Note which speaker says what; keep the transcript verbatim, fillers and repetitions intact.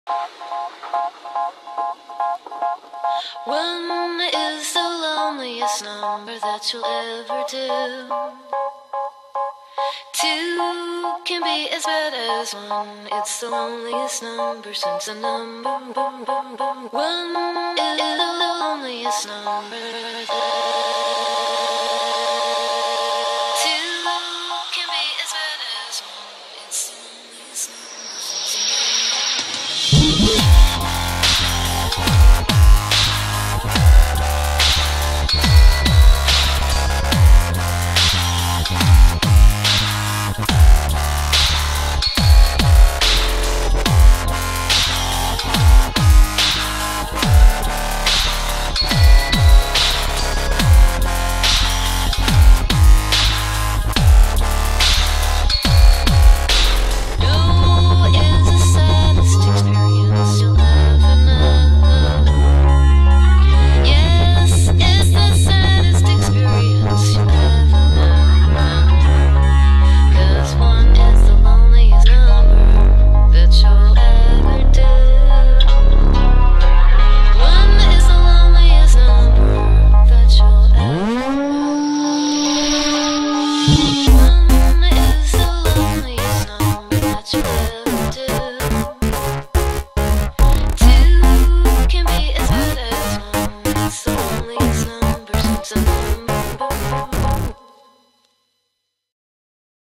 Speaker 1: One is the loneliest number that you'll ever do. Two can be as bad as one. It's the loneliest number since a number. One is the loneliest number.